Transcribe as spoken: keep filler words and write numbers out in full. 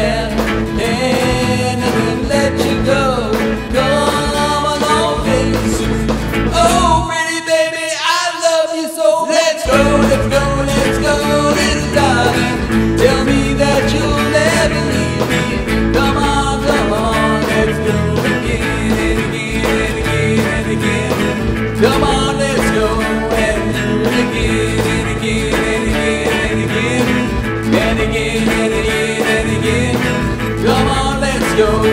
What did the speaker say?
yeah, and then let you go. Come along, baby. Oh, pretty baby, I love you so. Let's go, let's go, let's go, little darling. Tell me that you'll never leave me. Come on, come on, let's go again and again and again and again. Come on, let's go and do it again and again and again and again and again and again and again. Come on, let's go.